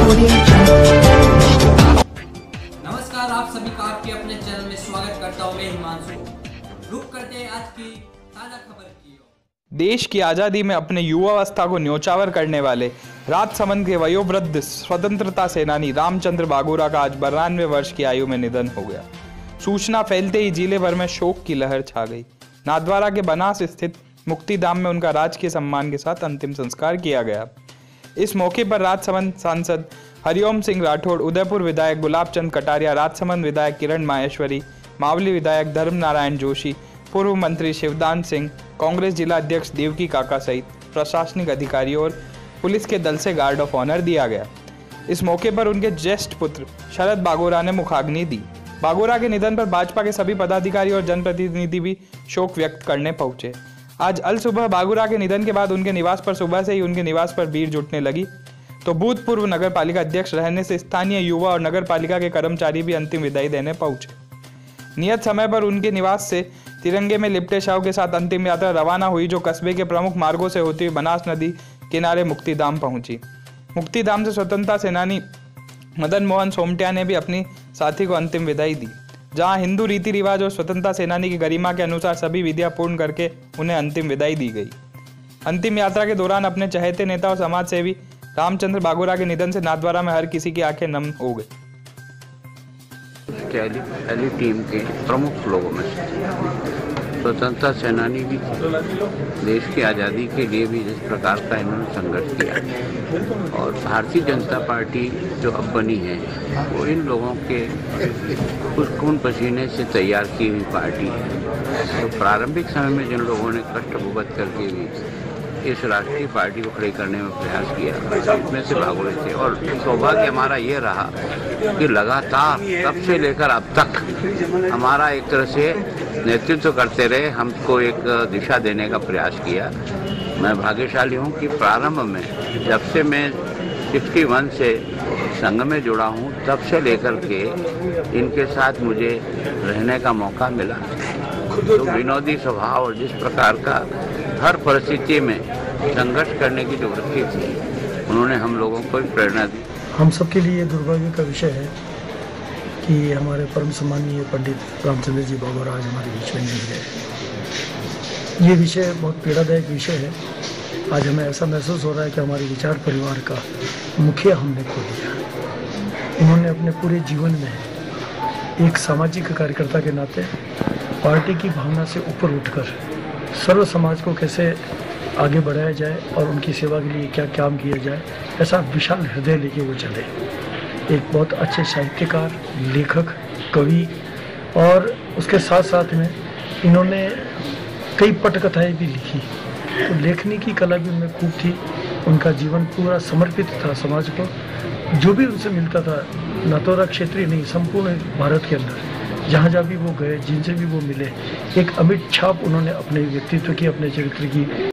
नमस्कार, आप सभी का आपके अपने चैनल में स्वागत करता हूं मैं हिमांशु। रुक करते हैं आज की ताजा खबर की। देश की आज़ादी में अपने युवावस्था को न्योछावर करने वाले राजसमंद के वयोवृद्ध स्वतंत्रता सेनानी रामचंद्र बागोरा का आज 92 वर्ष की आयु में निधन हो गया। सूचना फैलते ही जिले भर में शोक की लहर छा गई। नाथद्वारा के बनास स्थित मुक्तिधाम में उनका राजकीय सम्मान के साथ अंतिम संस्कार किया गया। इस मौके पर राजसमंद सांसद हरिओम सिंह राठौड़, उदयपुर विधायक गुलाबचंद कटारिया, राजसमंद विधायक किरण माहेश्वरी, मावली विधायक धर्म नारायण जोशी, पूर्व मंत्री शिवदान सिंह, कांग्रेस जिला अध्यक्ष देवकी काका सहित प्रशासनिक अधिकारियों और पुलिस के दल से गार्ड ऑफ ऑनर दिया गया। इस मौके पर उनके ज्येष्ठ पुत्र शरद बागोरा ने मुखाग्नि दी। बागोरा के निधन पर भाजपा के सभी पदाधिकारी और जनप्रतिनिधि भी शोक व्यक्त करने पहुंचे। आज अल सुबह बागोरा के निधन के बाद उनके निवास पर सुबह से ही उनके निवास पर भीड़ जुटने लगी, तो भूतपूर्व नगर पालिका अध्यक्ष रहने से स्थानीय युवा और नगर पालिका के कर्मचारी भी अंतिम विदाई देने पहुंचे। नियत समय पर उनके निवास से तिरंगे में लिपटे शव के साथ अंतिम यात्रा रवाना हुई, जो कस्बे के प्रमुख मार्गों से होती हुई बनास नदी किनारे मुक्तिधाम पहुंची। मुक्तिधाम से स्वतंत्रता सेनानी मदन मोहन सोमटिया ने भी अपनी साथी को अंतिम विदाई दी, जहां हिंदू रीति रिवाज और स्वतंत्रता सेनानी की गरिमा के अनुसार सभी विधियां पूर्ण करके उन्हें अंतिम विदाई दी गई। अंतिम यात्रा के दौरान अपने चहेते नेता और समाज सेवी रामचंद्र बागोरा के निधन से नाथद्वारा में हर किसी की आंखें नम हो गई। पहली टीम के प्रमुख लोगों में स्वतंत्रता सेनानी भी देश की आज़ादी के लिए भी जिस प्रकार का इन्होंने संघर्ष किया, और भारतीय जनता पार्टी जो अब बनी है वो इन लोगों के खून पसीने से तैयार की हुई पार्टी है। तो प्रारंभिक समय में जिन लोगों ने कष्ट भुगत करके भी इस राष्ट्रीय पार्टी को खड़ी करने में प्रयास किया, इसमें से बागोरे थे। और सौभाग्य हमारा ये रहा कि लगातार तब से लेकर अब तक हमारा एक तरह से नेतृत्व करते रहे, हमको एक दिशा देने का प्रयास किया। मैं भाग्यशाली हूँ कि प्रारंभ में जब से मैं 61 से संघ में जुड़ा हूँ, तब से लेकर के इनके साथ मुझे रहने का मौका मिला। तो विनोदी स्वभाव और जिस प्रकार का हर परिस्थिति में संघर्ष करने की जो वृत्ति थी, उन्होंने हम लोगों को प्रेरणा दी। हम सबके लिए दुर्भाग्य का विषय है कि हमारे परम सम्मानीय पंडित रामचंद्र जी बागोरा आज हमारे बीच में नहीं गए। ये विषय बहुत पीड़ादायक विषय है। आज हमें ऐसा महसूस हो रहा है कि हमारे विचार परिवार का मुखिया हमने खो दिया। इन्होंने अपने पूरे जीवन में एक सामाजिक कार्यकर्ता के नाते पार्टी की भावना से ऊपर उठकर सर्व समाज को कैसे आगे बढ़ाया जाए और उनकी सेवा के लिए क्या काम किया जाए, ऐसा विशाल हृदय लेके वो चले। एक बहुत अच्छे साहित्यकार, लेखक, कवि, और उसके साथ साथ में इन्होंने कई पटकथाएं भी लिखी। तो लेखनी की कला भी उनमें खूब थी। उनका जीवन पूरा समर्पित था समाज को। जो भी उनसे मिलता था, नाथद्वारा क्षेत्रीय नहीं, संपूर्ण भारत के अंदर जहाँ जहाँ भी वो गए, जिनसे भी वो मिले, एक अमिट छाप उन्होंने अपने व्यक्तित्व की, अपने चरित्र की